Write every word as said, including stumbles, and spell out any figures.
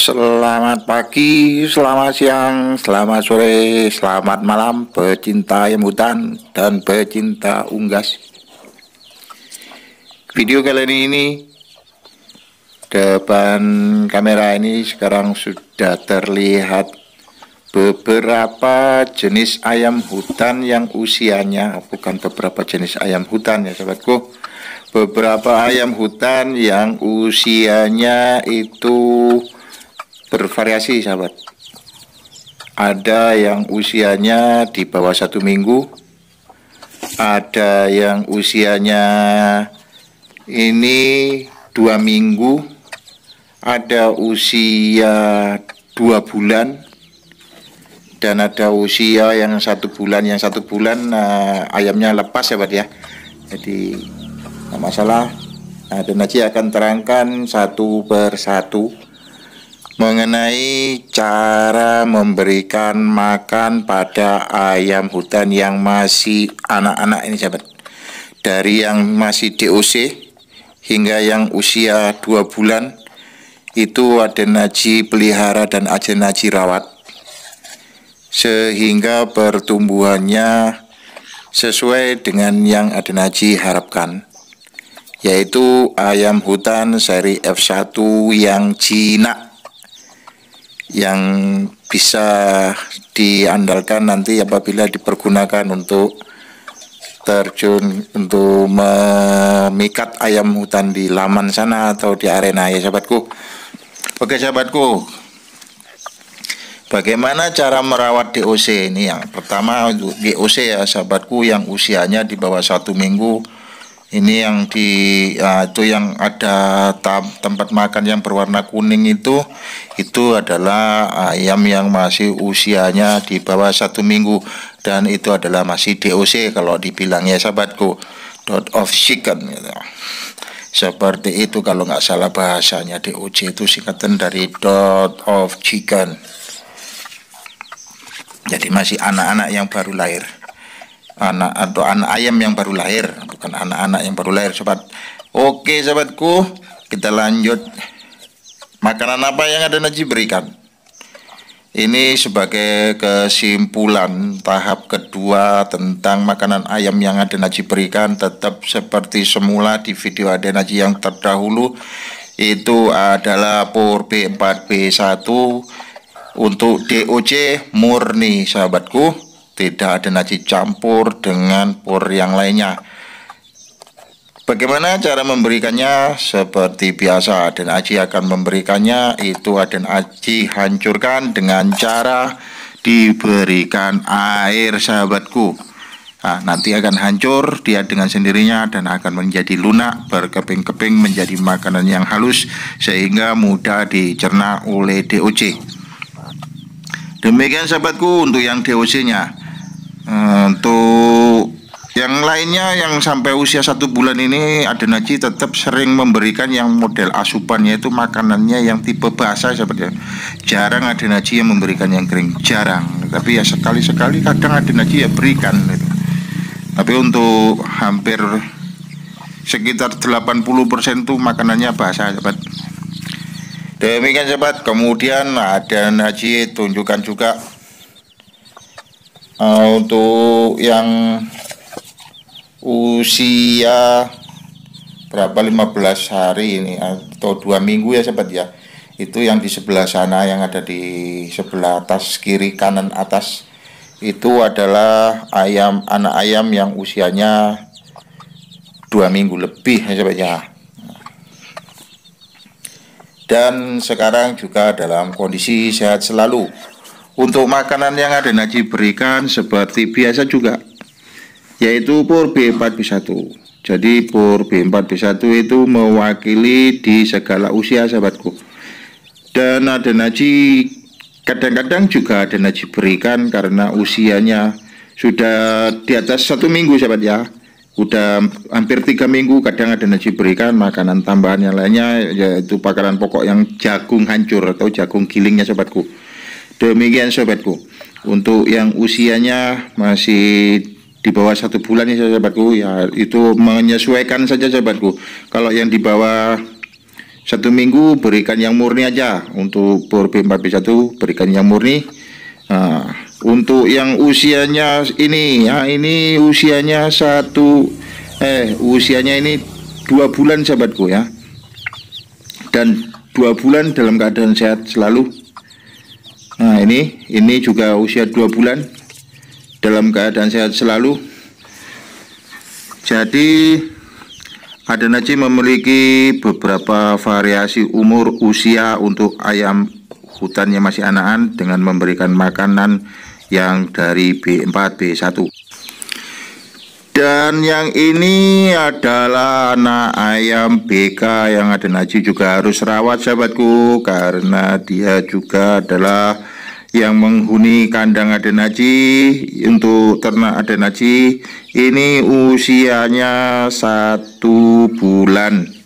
Selamat pagi, selamat siang, selamat sore, selamat malam pecinta ayam hutan dan pecinta unggas. Video kali ini depan kamera ini sekarang sudah terlihat beberapa jenis ayam hutan yang usianya, bukan beberapa jenis ayam hutan ya sahabatku, beberapa ayam hutan yang usianya itu bervariasi sahabat. Ada yang usianya di bawah satu minggu, ada yang usianya ini dua minggu, ada usia dua bulan, dan ada usia yang satu bulan. Yang satu bulan uh, ayamnya lepas sahabat ya. Jadi nggak masalah. Nah, dan Najib akan terangkan satu persatu mengenai cara memberikan makan pada ayam hutan yang masih anak-anak ini sahabat. Dari yang masih D O C hingga yang usia dua bulan itu ada Najib pelihara dan ada Najib rawat, sehingga pertumbuhannya sesuai dengan yang ada Najib harapkan, yaitu ayam hutan seri F satu yang jinak, yang bisa diandalkan nanti apabila dipergunakan untuk terjun untuk memikat ayam hutan di laman sana atau di arena ya sahabatku. Oke sahabatku, bagaimana cara merawat D O C ini? Yang pertama untuk D O C ya sahabatku, yang usianya di bawah satu minggu. Ini yang di uh, itu yang ada tempat makan yang berwarna kuning itu, itu adalah ayam yang masih usianya di bawah satu minggu, dan itu adalah masih D O C kalau dibilangnya sahabatku, dot of chicken gitu. Seperti itu kalau nggak salah bahasanya. D O C itu singkatan dari dot of chicken. Jadi masih anak-anak yang baru lahir, anak atau anak ayam yang baru lahir, bukan anak-anak yang baru lahir sobat. Oke sahabatku, kita lanjut. Makanan apa yang ada Najib berikan? Ini sebagai kesimpulan tahap kedua tentang makanan ayam yang ada Najib berikan, tetap seperti semula di video ada Najib yang terdahulu, itu adalah Por B empat B satu untuk D O C murni sahabatku. Tidak ada Najib campur dengan por yang lainnya. Bagaimana cara memberikannya? Seperti biasa, dan Aji akan memberikannya itu Aden Aji hancurkan dengan cara diberikan air sahabatku. Nah, nanti akan hancur dia dengan sendirinya dan akan menjadi lunak, berkeping-keping menjadi makanan yang halus sehingga mudah dicerna oleh D O C. Demikian sahabatku untuk yang D O C-nya. Untuk yang lainnya yang sampai usia satu bulan ini ada Najib tetap sering memberikan yang model asupannya itu makanannya yang tipe basah seperti jarang ada Najib yang memberikan yang kering, jarang. Tapi ya sekali-sekali kadang ada Najib ya berikan gitu. Tapi untuk hampir sekitar delapan puluh persen tuh makanannya basah sahabat. Demikian sahabat. Kemudian ada Najib tunjukkan juga Uh, untuk yang usia berapa lima belas hari ini atau dua minggu ya sahabat ya, itu yang di sebelah sana yang ada di sebelah atas kiri kanan atas itu adalah ayam anak ayam yang usianya dua minggu lebih ya sahabat ya, dan sekarang juga dalam kondisi sehat selalu. Untuk makanan yang ada Najib berikan seperti biasa juga, yaitu Por B empat B satu. Jadi Por B empat B satu itu mewakili di segala usia sahabatku. Dan ada Najib kadang-kadang juga ada Najib berikan karena usianya sudah di atas satu minggu sahabat ya. Udah hampir tiga minggu kadang ada Najib berikan makanan tambahan yang lainnya, yaitu makanan pokok yang jagung hancur atau jagung gilingnya sahabatku. Demikian sobatku, untuk yang usianya masih di bawah satu bulan ya sahabatku, ya itu menyesuaikan saja sahabatku. Kalau yang di bawah satu minggu berikan yang murni aja. Untuk Pur B empat B satu berikan yang murni. Nah, untuk yang usianya ini, ya ini usianya satu, eh usianya ini dua bulan sahabatku ya. Dan dua bulan dalam keadaan sehat selalu. Nah ini, ini juga usia dua bulan dalam keadaan sehat selalu. Jadi Adenaci memiliki beberapa variasi umur usia untuk ayam hutan yang masih anakan dengan memberikan makanan yang dari B empat B satu. Dan yang ini adalah anak ayam B K yang Adenaci juga harus rawat sahabatku, karena dia juga adalah yang menghuni kandang Adenaci. Untuk ternak Adenaci ini usianya satu bulan.